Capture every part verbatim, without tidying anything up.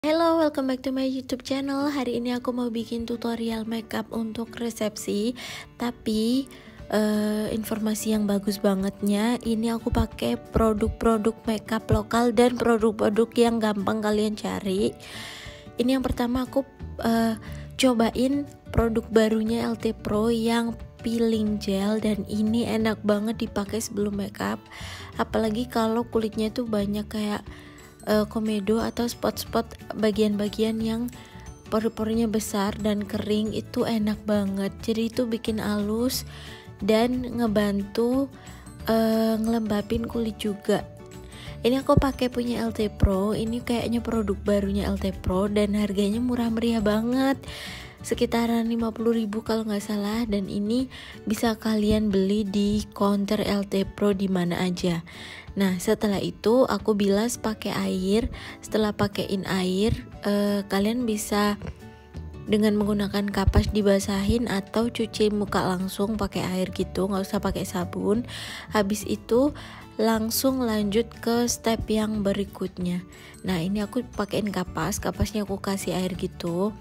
Hello, welcome back to my YouTube channel. Hari ini aku mau bikin tutorial makeup untuk resepsi. Tapi uh, informasi yang bagus bangetnya, ini aku pakai produk-produk makeup lokal dan produk-produk yang gampang kalian cari. Ini yang pertama aku uh, cobain produk barunya L T Pro yang peeling gel, dan ini enak banget dipakai sebelum makeup. Apalagi kalau kulitnya tuh banyak kayak Uh, komedo atau spot-spot bagian-bagian yang pori-porinya besar dan kering, itu enak banget. Jadi itu bikin halus dan ngebantu uh, ngelembapin kulit juga. Ini aku pakai punya L T Pro. Ini kayaknya produk barunya L T Pro dan harganya murah meriah banget, sekitaran lima puluh ribu kalau nggak salah. Dan ini bisa kalian beli di counter L T Pro di mana aja. Nah, setelah itu aku bilas pakai air. Setelah pakaiin air, eh, kalian bisa dengan menggunakan kapas dibasahin atau cuci muka langsung pakai air gitu, nggak usah pakai sabun. Habis itu langsung lanjut ke step yang berikutnya. Nah, ini aku pakaiin kapas, kapasnya aku kasih air gitu.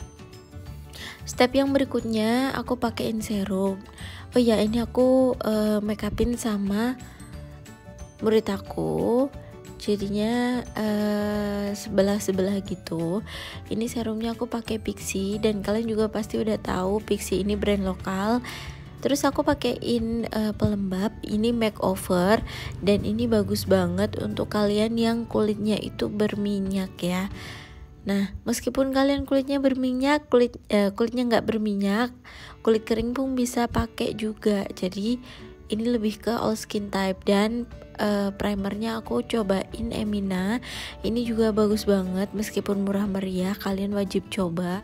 Step yang berikutnya aku pakaiin serum. Oh ya, ini aku uh, make upin sama murid aku, jadinya uh, sebelah-sebelah gitu. Ini serumnya aku pakai Pixi, dan kalian juga pasti udah tahu Pixi ini brand lokal. Terus aku pakein uh, pelembab, ini makeover, dan ini bagus banget untuk kalian yang kulitnya itu berminyak ya. Nah, meskipun kalian kulitnya berminyak, kulit uh, kulitnya nggak berminyak, kulit kering pun bisa pakai juga. Jadi ini lebih ke all skin type. Dan uh, primernya aku cobain Emina. Ini juga bagus banget, meskipun murah meriah, kalian wajib coba.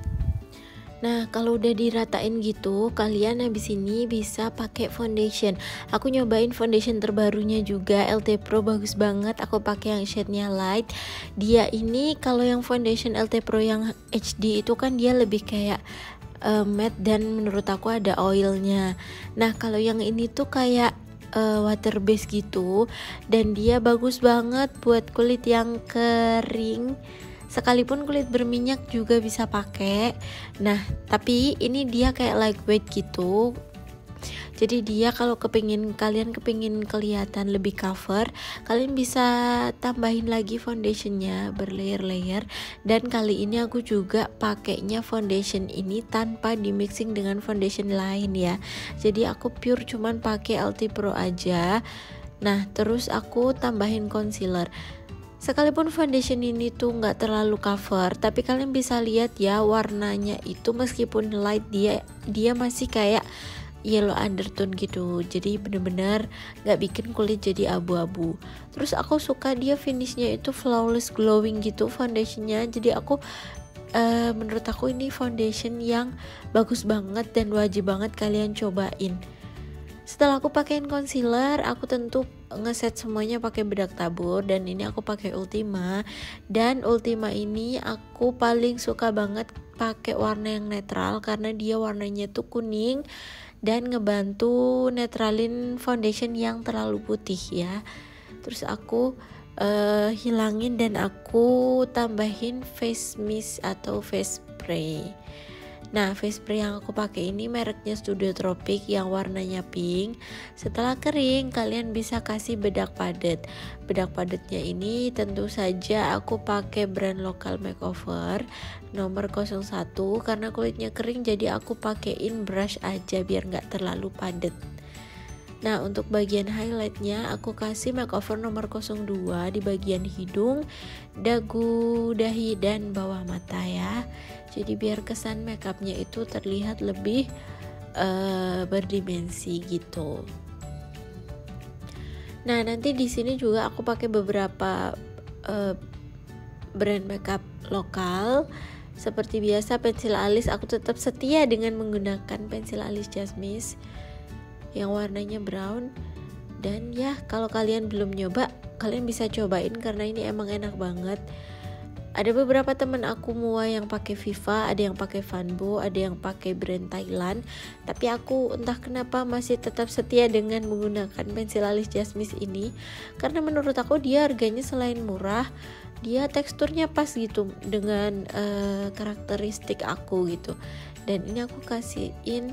Nah, kalau udah diratain gitu, kalian habis ini bisa pakai foundation. Aku nyobain foundation terbarunya juga L T Pro, bagus banget. Aku pakai yang shade-nya light. Dia ini kalau yang foundation L T Pro yang H D itu kan dia lebih kayak uh, matte, dan menurut aku ada oilnya. Nah, kalau yang ini tuh kayak uh, water base gitu, dan dia bagus banget buat kulit yang kering. Sekalipun kulit berminyak juga bisa pakai. Nah, tapi ini dia kayak lightweight gitu. Jadi dia kalau kepingin kalian kepingin kelihatan lebih cover, kalian bisa tambahin lagi foundationnya berlayer-layer. Dan kali ini aku juga pakainya foundation ini tanpa di mixing dengan foundation lain ya. Jadi aku pure cuman pakai L T Pro aja. Nah, terus aku tambahin concealer. Sekalipun foundation ini tuh nggak terlalu cover, tapi kalian bisa lihat ya warnanya itu, meskipun light dia dia masih kayak yellow undertone gitu. Jadi bener-bener nggak bikin kulit jadi abu-abu. Terus aku suka dia finishnya itu flawless glowing gitu foundationnya. Jadi aku uh, menurut aku ini foundation yang bagus banget dan wajib banget kalian cobain. Setelah aku pakein concealer, aku tentu ngeset semuanya pakai bedak tabur, dan ini aku pakai Ultima. Dan Ultima ini aku paling suka banget pakai warna yang netral karena dia warnanya tuh kuning dan ngebantu netralin foundation yang terlalu putih ya. Terus aku uh, hilangin dan aku tambahin face mist atau face spray. Nah, face spray yang aku pakai ini mereknya Studio Tropic yang warnanya pink. Setelah kering, kalian bisa kasih bedak padat. Bedak padatnya ini tentu saja aku pakai brand lokal makeover nomor nol satu, karena kulitnya kering jadi aku pakein brush aja biar nggak terlalu padat. Nah, untuk bagian highlightnya aku kasih makeover nomor nol dua di bagian hidung, dagu, dahi, dan bawah mata ya. Jadi biar kesan makeupnya itu terlihat lebih uh, berdimensi gitu. Nah, nanti di sini juga aku pakai beberapa uh, brand makeup lokal. Seperti biasa, pensil alis aku tetap setia dengan menggunakan pensil alis Jasmine yang warnanya brown. Dan ya, kalau kalian belum nyoba, kalian bisa cobain karena ini emang enak banget. Ada beberapa temen aku mua yang pakai Viva, ada yang pakai Vanbo, ada yang pakai brand Thailand. Tapi aku entah kenapa masih tetap setia dengan menggunakan pensil alis Jasmine ini, karena menurut aku dia harganya selain murah, dia teksturnya pas gitu dengan uh, karakteristik aku gitu. Dan ini aku kasihin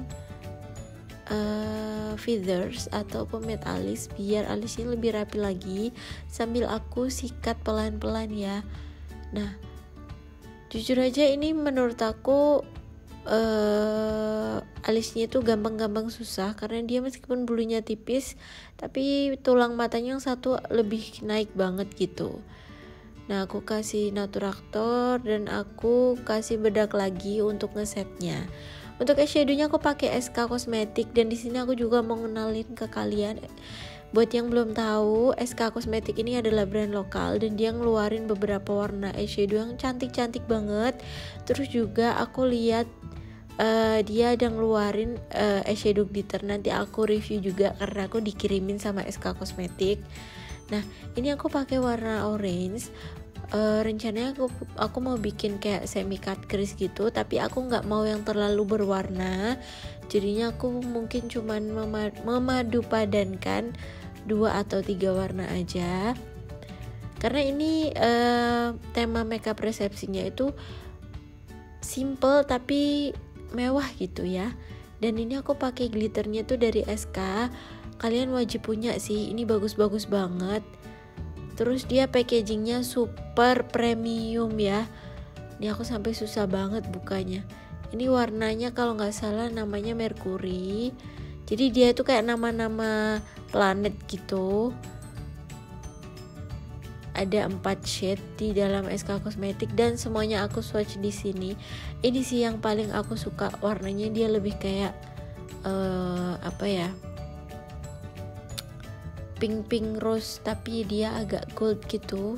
uh, feathers atau pomade alis biar alisnya lebih rapi lagi, sambil aku sikat pelan-pelan ya. Nah, jujur aja ini menurut aku uh, alisnya itu gampang-gampang susah, karena dia meskipun bulunya tipis tapi tulang matanya yang satu lebih naik banget gitu. Nah, aku kasih Naturaktor dan aku kasih bedak lagi untuk ngesetnya. Untuk eyeshadownya aku pakai S K Cosmetic, dan di sini aku juga mau ngenalin ke kalian. Buat yang belum tahu, S K Cosmetic ini adalah brand lokal dan dia ngeluarin beberapa warna eyeshadow yang cantik-cantik banget. Terus juga aku lihat uh, dia ada ngeluarin uh, eyeshadow glitter. Nanti aku review juga karena aku dikirimin sama S K Cosmetic. Nah, ini aku pakai warna orange. Uh, rencananya aku aku mau bikin kayak semi cut crease gitu, tapi aku nggak mau yang terlalu berwarna. Jadinya aku mungkin cuman memad- memadu padankan dua atau tiga warna aja. Karena ini uh, tema makeup resepsinya itu simple tapi mewah gitu ya. Dan ini aku pakai glitternya tuh dari S K. Kalian wajib punya sih, ini bagus-bagus banget. Terus dia packagingnya super premium ya. Ini aku sampai susah banget bukanya. Ini warnanya kalau nggak salah namanya Mercury. Jadi dia itu kayak nama-nama planet gitu. Ada empat shade di dalam S K Cosmetic dan semuanya aku swatch di sini. Ini sih yang paling aku suka, warnanya dia lebih kayak uh, apa ya? Pink-pink rose tapi dia agak gold gitu.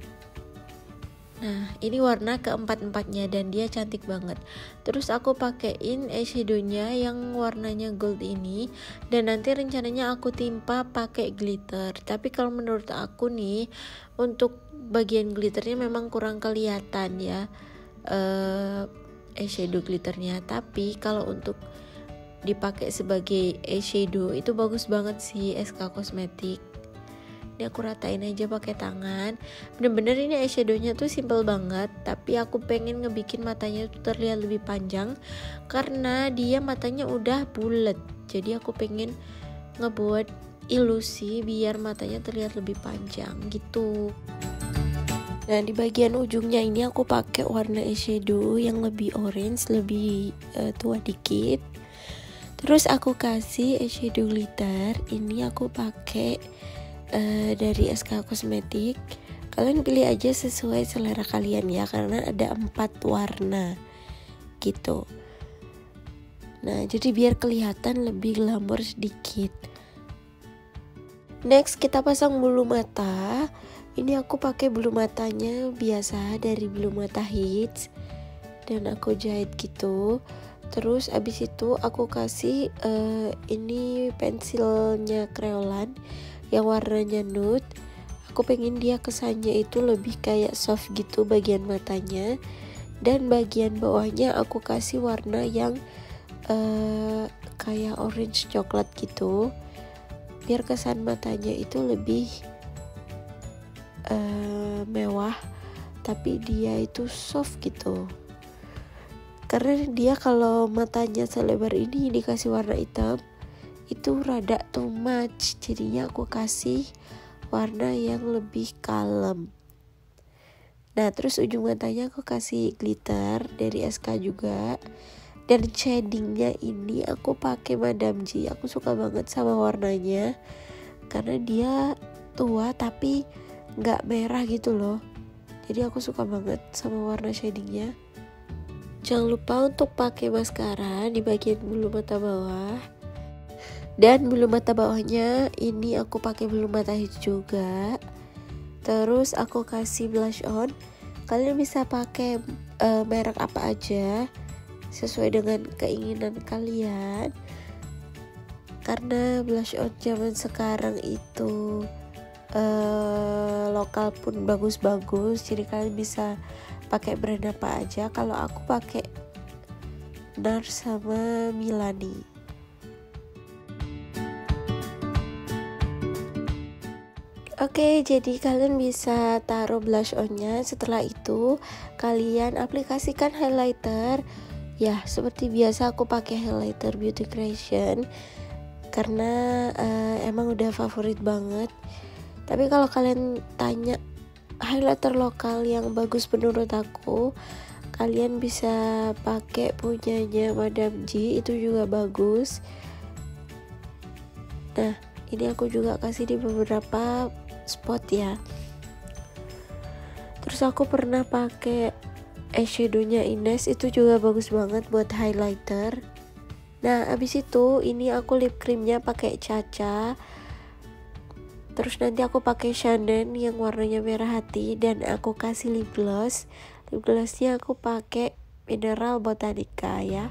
Nah, ini warna keempat-empatnya dan dia cantik banget. Terus aku pakein eyeshadownya yang warnanya gold ini, dan nanti rencananya aku timpa pakai glitter. Tapi kalau menurut aku nih, untuk bagian glitternya memang kurang kelihatan ya, uh, eyeshadow glitternya. Tapi kalau untuk dipakai sebagai eyeshadow itu bagus banget sih S K Cosmetic. Ini aku ratain aja pakai tangan. Bener-bener ini eyeshadownya tuh simple banget, tapi aku pengen ngebikin matanya tuh terlihat lebih panjang karena dia matanya udah bulat. Jadi aku pengen ngebuat ilusi biar matanya terlihat lebih panjang gitu. Nah, di bagian ujungnya ini aku pakai warna eyeshadow yang lebih orange, lebih uh, tua dikit. Terus aku kasih eyeshadow glitter. Ini aku pakai uh, dari S K Cosmetic. Kalian pilih aja sesuai selera kalian ya, karena ada empat warna gitu. Nah, jadi biar kelihatan lebih glamor sedikit. Next kita pasang bulu mata. Ini aku pakai bulu matanya biasa dari bulu mata Hits dan aku jahit gitu. Terus abis itu aku kasih uh, ini pensilnya Crayolan yang warnanya nude. Aku pengen dia kesannya itu lebih kayak soft gitu bagian matanya. Dan bagian bawahnya aku kasih warna yang uh, kayak orange coklat gitu, biar kesan matanya itu lebih uh, mewah tapi dia itu soft gitu. Karena dia kalau matanya selebar ini dikasih warna hitam itu rada too much, jadinya aku kasih warna yang lebih kalem. Nah, terus ujung matanya aku kasih glitter dari S K juga. Dan shadingnya ini aku pakai Madame G. Aku suka banget sama warnanya karena dia tua tapi nggak merah gitu loh. Jadi aku suka banget sama warna shadingnya. Jangan lupa untuk pakai maskara di bagian bulu mata bawah. Dan bulu mata bawahnya ini aku pakai bulu mata hijau juga. Terus aku kasih blush on. Kalian bisa pakai uh, merek apa aja sesuai dengan keinginan kalian. Karena blush on zaman sekarang itu uh, lokal pun bagus-bagus, jadi kalian bisa pakai brand apa aja. Kalau aku pakai Nars sama Milani. Oke, jadi kalian bisa taruh blush onnya. Setelah itu kalian aplikasikan highlighter. Ya, seperti biasa aku pakai highlighter Beauty Creation karena uh, emang udah favorit banget. Tapi kalau kalian tanya highlighter lokal yang bagus menurut aku, kalian bisa pakai punyanya Madam G, itu juga bagus. Nah, ini aku juga kasih di beberapa spot ya. Terus aku pernah pakai eyeshadownya Ines, itu juga bagus banget buat highlighter. Nah, abis itu ini aku lip creamnya pakai Caca. Terus nanti aku pakai Shannon yang warnanya merah hati, dan aku kasih lip gloss. Lip glossnya aku pakai Mineral Botanica ya.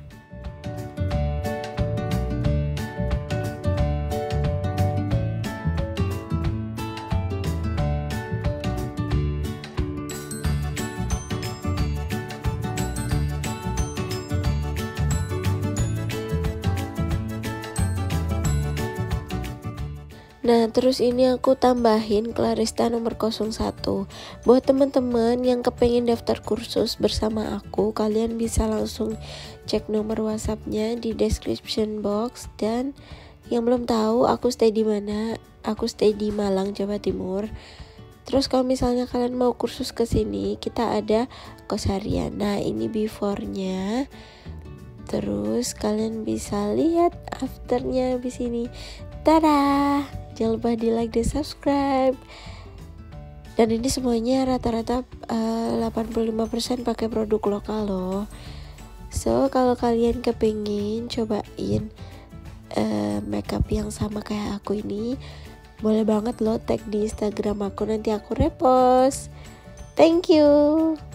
Nah, terus ini aku tambahin Clarista nomor nol satu. Buat teman-teman yang kepengen daftar kursus bersama aku, kalian bisa langsung cek nomor WhatsAppnya di description box. Dan yang belum tahu aku stay di mana, aku stay di Malang, Jawa Timur. Terus kalau misalnya kalian mau kursus ke sini, kita ada kos harian. Nah, ini before-nya. Terus kalian bisa lihat afternya di sini. Tada! Jangan lupa di like dan subscribe. Dan ini semuanya rata-rata uh, delapan puluh lima persen pakai produk lokal loh. So kalau kalian kepingin cobain uh, makeup yang sama kayak aku ini, boleh banget loh tag di Instagram aku, nanti aku repost. Thank you.